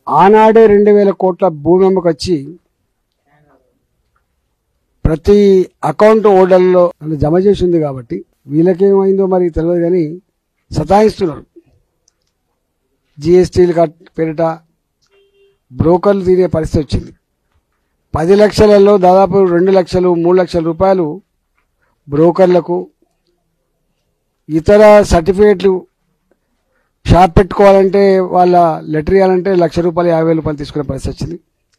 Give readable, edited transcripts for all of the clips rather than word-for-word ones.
ఆనాడే 2000 కోట్ల భూమి అమ్మకొచ్చి ప్రతి అకౌంట్ హోల్డర్లో జమ చేసి ఉంది కాబట్టి వీళ్ళకేమైందో మరి తెలియదు కానీ సతాయిస్తున్నారు. జిఎస్టీలు పేరిట బ్రోకర్లు తీరే పరిస్థితి వచ్చింది. 10 లక్షలలో దాదాపు 2 లక్షలు 3 లక్షల రూపాయలు బ్రోకర్లకు, ఇతర సర్టిఫికేట్లు షాప్ పెట్టుకోవాలంటే వాళ్ళ లెటర్ ఇవ్వాలంటే ₹1,00,000 ₹50,000 తీసుకునే పరిస్థితి వచ్చింది.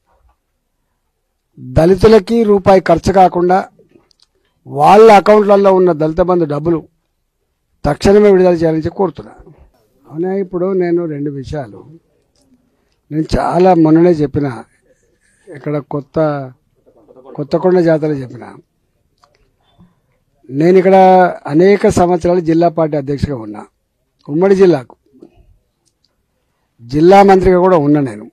దళితులకి రూపాయి ఖర్చు కాకుండా వాళ్ళ అకౌంట్లలో ఉన్న దళిత బంధు డబ్బులు తక్షణమే విడుదల చేయాలని కోరుతున్నా. అవునా, ఇప్పుడు నేను 2 విషయాలు నేను చాలా మొన్ననే చెప్పిన, ఇక్కడ కొత్తకొండ జాతర చెప్పిన. నేను ఇక్కడ అనేక సంవత్సరాలు జిల్లా పార్టీ అధ్యక్షుడిగా ఉన్నా. ఉమ్మడి జిల్లాకు జిల్లా మంత్రిగా కూడా ఉన్నా. నేను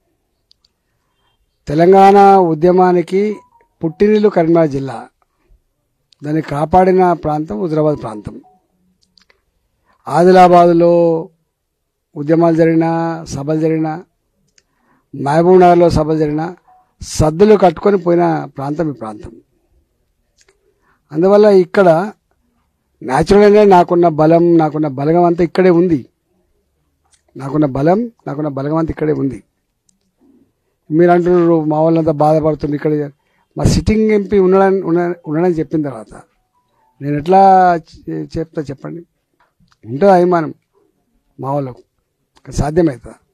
తెలంగాణ ఉద్యమానికి పుట్టినిల్లు కరీంనగర్ జిల్లా, దాన్ని కాపాడిన ప్రాంతం హుజరాబాద్ ప్రాంతం. ఆదిలాబాద్లో ఉద్యమాలు జరిగినా, సభలు జరిగినా, మహబూబ్ నగర్లో సభలు జరిగినా సద్దులు కట్టుకొని పోయిన ప్రాంతం ఈ ప్రాంతం. అందువల్ల ఇక్కడ న్యాచురల్గానే నాకున్న బలగం అంతా ఇక్కడే ఉంది. నాకున్న బలగం అంతా ఇక్కడే ఉంది. మీరు అంటున్నారు మా వాళ్ళంతా బాధపడుతుంది ఇక్కడ. మా సిట్టింగ్ ఎంపీ ఉండడానికి చెప్పిన తర్వాత నేను ఎట్లా చెప్తా చెప్పండి? ఉంటుందా అభిమానం మా వాళ్ళకు? సాధ్యమవుతుందా?